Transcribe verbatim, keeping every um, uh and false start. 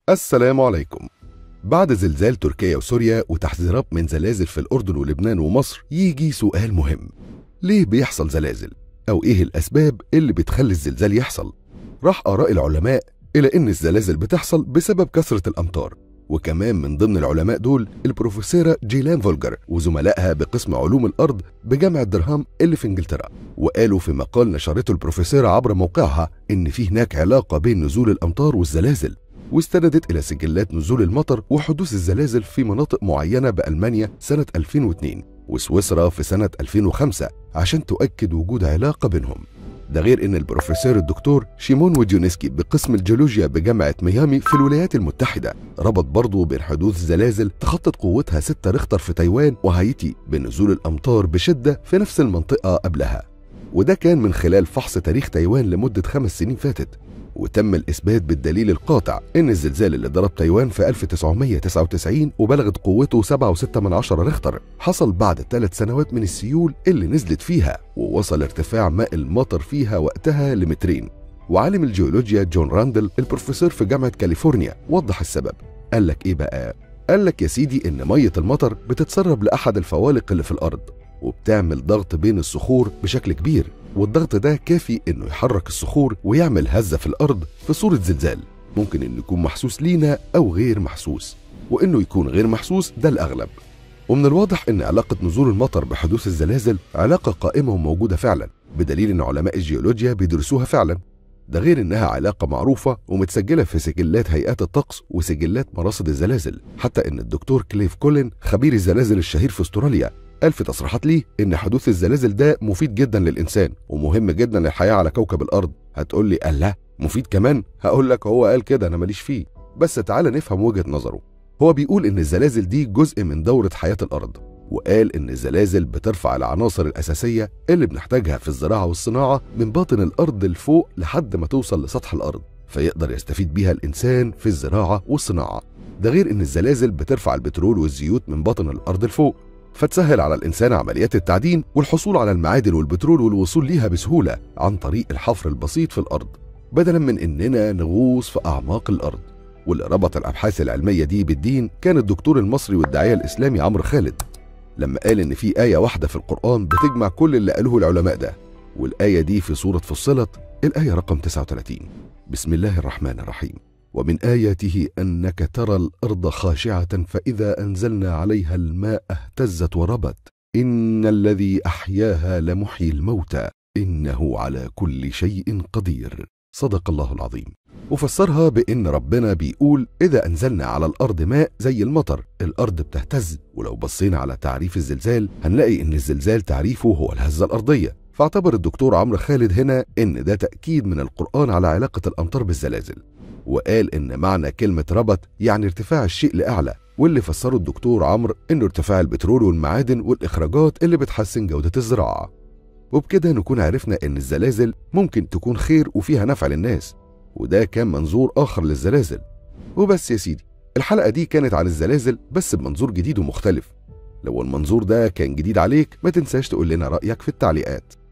السلام عليكم. بعد زلزال تركيا وسوريا وتحذيرات من زلازل في الأردن ولبنان ومصر، يجي سؤال مهم: ليه بيحصل زلازل؟ أو إيه الأسباب اللي بتخلي الزلزال يحصل؟ راح آراء العلماء إلى إن الزلازل بتحصل بسبب كثرة الأمطار، وكمان من ضمن العلماء دول البروفيسورة جيلان فولجر وزملائها بقسم علوم الأرض بجامعة درهام اللي في إنجلترا. وقالوا في مقال نشرته البروفيسورة عبر موقعها إن في هناك علاقة بين نزول الأمطار والزلازل، واستندت إلى سجلات نزول المطر وحدوث الزلازل في مناطق معينة بألمانيا سنة ألفين واثنين وسويسرا في سنة ألفين وخمسة عشان تؤكد وجود علاقة بينهم. ده غير إن البروفيسور الدكتور شيمون وديونسكي بقسم الجيولوجيا بجامعة ميامي في الولايات المتحدة ربط برضه بين حدوث زلازل تخطت قوتها ستة ريختر في تايوان وهايتي بنزول الأمطار بشدة في نفس المنطقة قبلها، وده كان من خلال فحص تاريخ تايوان لمدة خمس سنين فاتت. وتم الإثبات بالدليل القاطع إن الزلزال اللي ضرب تايوان في ألف وتسعمية وتسعة وتسعين وبلغت قوته سبعة فاصلة ستة من عشرة ريختر حصل بعد ثلاث سنوات من السيول اللي نزلت فيها، ووصل ارتفاع ماء المطر فيها وقتها لمترين. وعالم الجيولوجيا جون راندل البروفيسور في جامعة كاليفورنيا وضح السبب. قال لك إيه بقى؟ قال لك يا سيدي إن مية المطر بتتسرب لأحد الفوالق اللي في الأرض، وبتعمل ضغط بين الصخور بشكل كبير، والضغط ده كافي انه يحرك الصخور ويعمل هزة في الارض في صورة زلزال، ممكن انه يكون محسوس لينا او غير محسوس، وانه يكون غير محسوس ده الاغلب. ومن الواضح ان علاقة نزول المطر بحدوث الزلازل علاقة قائمة وموجودة فعلا، بدليل ان علماء الجيولوجيا بيدرسوها فعلا. ده غير انها علاقة معروفة ومتسجلة في سجلات هيئات الطقس وسجلات مراصد الزلازل، حتى ان الدكتور كليف كولين خبير الزلازل الشهير في استراليا قال في تصريحات ليه إن حدوث الزلازل ده مفيد جدا للإنسان ومهم جدا للحياة على كوكب الأرض. هتقول لي قال لا مفيد كمان؟ هقول لك هو قال كده، أنا ماليش فيه، بس تعالى نفهم وجهة نظره. هو بيقول إن الزلازل دي جزء من دورة حياة الأرض، وقال إن الزلازل بترفع العناصر الأساسية اللي بنحتاجها في الزراعة والصناعة من باطن الأرض لفوق لحد ما توصل لسطح الأرض، فيقدر يستفيد بيها الإنسان في الزراعة والصناعة. ده غير إن الزلازل بترفع البترول والزيوت من باطن الأرض لفوق، فتسهل على الإنسان عمليات التعدين والحصول على المعادن والبترول والوصول ليها بسهولة عن طريق الحفر البسيط في الأرض، بدلا من إننا نغوص في أعماق الأرض. واللي ربط الأبحاث العلمية دي بالدين كان الدكتور المصري والداعية الإسلامي عمرو خالد، لما قال إن في آية واحدة في القرآن بتجمع كل اللي قالوه العلماء ده، والآية دي في سورة فصلت الآية رقم تسعة وثلاثين. بسم الله الرحمن الرحيم: ومن آياته أنك ترى الأرض خاشعة فإذا أنزلنا عليها الماء اهتزت وربت إن الذي أحياها لمحيي الموتى إنه على كل شيء قدير. صدق الله العظيم. وفسرها بإن ربنا بيقول إذا أنزلنا على الأرض ماء زي المطر الأرض بتهتز، ولو بصينا على تعريف الزلزال هنلاقي إن الزلزال تعريفه هو الهزة الأرضية. فاعتبر الدكتور عمرو خالد هنا إن ده تأكيد من القرآن على علاقة الأمطار بالزلازل، وقال إن معنى كلمة ربت يعني ارتفاع الشيء لأعلى، واللي فسره الدكتور عمرو إنه ارتفاع البترول والمعادن والإخراجات اللي بتحسن جودة الزراعة. وبكده نكون عرفنا إن الزلازل ممكن تكون خير وفيها نفع للناس، وده كان منظور آخر للزلازل. وبس يا سيدي، الحلقة دي كانت عن الزلازل بس بمنظور جديد ومختلف. لو المنظور ده كان جديد عليك ما تنساش تقول لنا رأيك في التعليقات.